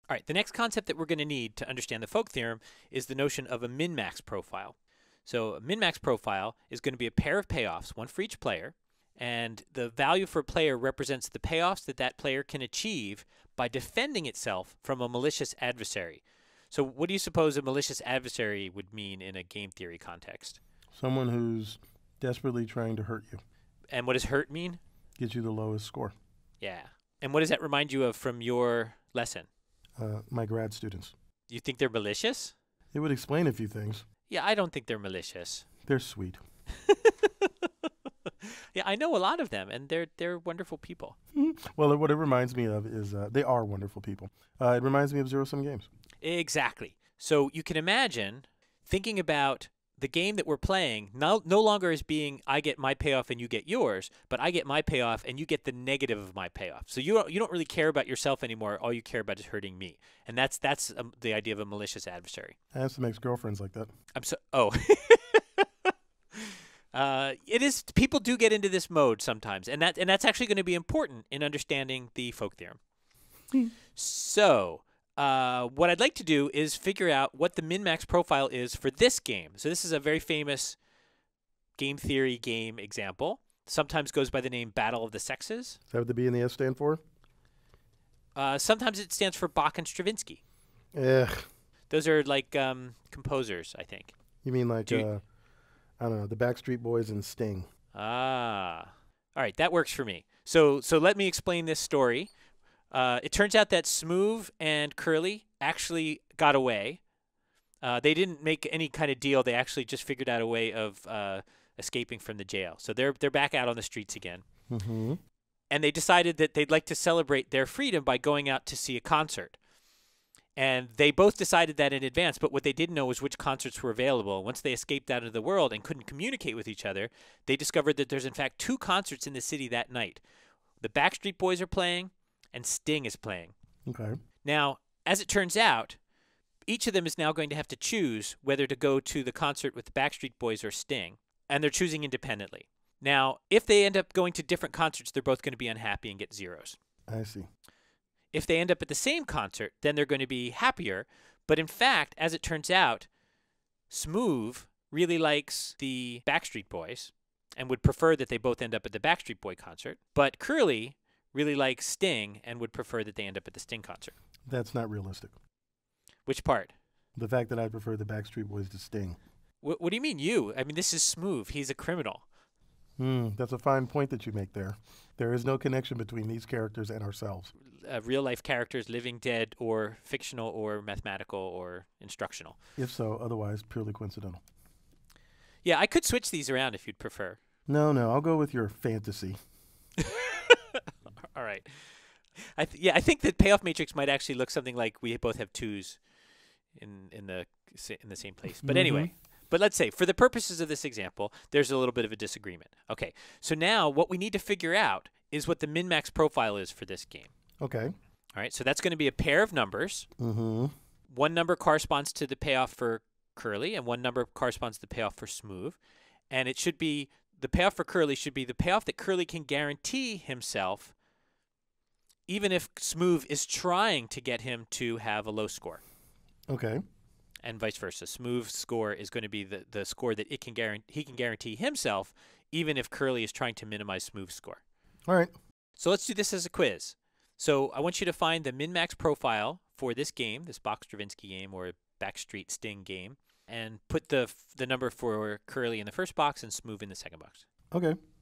All right, the next concept that we're going to need to understand the folk theorem is the notion of a min-max profile. So a min-max profile is going to be a pair of payoffs, one for each player, and the value for a player represents the payoffs that that player can achieve by defending itself from a malicious adversary. So what do you suppose a malicious adversary would mean in a game theory context? Someone who's desperately trying to hurt you. And what does hurt mean? Gets you the lowest score. Yeah. And what does that remind you of from your lesson? My grad students. You think they're malicious? It would explain a few things. Yeah, I don't think they're malicious. They're sweet. Yeah, I know a lot of them, and they're wonderful people. Well, what it reminds me of is they are wonderful people. It reminds me of zero-sum games. Exactly. So you can imagine thinking about the game that we're playing no longer as being I get my payoff and you get yours, but I get my payoff and you get the negative of my payoff. So you don't really care about yourself anymore. All you care about is hurting me, and that's the idea of a malicious adversary. I have some ex-girlfriends like that. It is. People do get into this mode sometimes, and that's actually going to be important in understanding the folk theorem. So. What I'd like to do is figure out what the min-max profile is for this game. So this is a very famous game theory game example. Sometimes goes by the name Battle of the Sexes. Is that what the B and the S stand for? Sometimes it stands for Bach and Stravinsky. Ugh. Those are like composers, I think. You mean like, I don't know, the Backstreet Boys and Sting. Ah. All right, that works for me. So let me explain this story. It turns out that Smooth and Curly actually got away. They didn't make any kind of deal. They actually just figured out a way of escaping from the jail. So they're back out on the streets again. Mm-hmm. And they decided that they'd like to celebrate their freedom by going out to see a concert. And they both decided that in advance, but what they didn't know was which concerts were available. Once they escaped out into the world and couldn't communicate with each other, they discovered that there's in fact 2 concerts in the city that night. The Backstreet Boys are playing, and Sting is playing. Okay. Now, as it turns out, each of them is now going to have to choose whether to go to the concert with the Backstreet Boys or Sting, and they're choosing independently. Now, if they end up going to different concerts, they're both going to be unhappy and get zeros. I see. If they end up at the same concert, then they're going to be happier. But in fact, as it turns out, Smooth really likes the Backstreet Boys and would prefer that they both end up at the Backstreet Boy concert. But Curly really likes Sting and would prefer that they end up at the Sting concert. That's not realistic. Which part? The fact that I prefer the Backstreet Boys to Sting. What do you mean you? I mean, this is Smooth. He's a criminal. That's a fine point that you make there. There is no connection between these characters and ourselves. Real-life characters, living, dead, or fictional, or mathematical, or instructional. If so, otherwise purely coincidental. Yeah, I could switch these around if you'd prefer. No, I'll go with your fantasy. All right. I think that payoff matrix might actually look something like we both have 2s in the same place. But anyway, but let's say for the purposes of this example, there's a little bit of a disagreement. Okay. So now what we need to figure out is what the min-max profile is for this game. Okay. All right. So that's going to be a pair of numbers. Mm-hmm. One number corresponds to the payoff for Curly, and one number corresponds to the payoff for Smooth. And it should be the payoff for Curly should be the payoff that Curly can guarantee himself, even if Smooth is trying to get him to have a low score. Okay. And vice versa. Smooth's score is going to be the score that he can guarantee himself, even if Curly is trying to minimize Smooth's score. All right. So let's do this as a quiz. So I want you to find the min-max profile for this game, this Bach-Stravinsky game or Backstreet Sting game, and put the number for Curly in the first box and Smooth in the second box. Okay.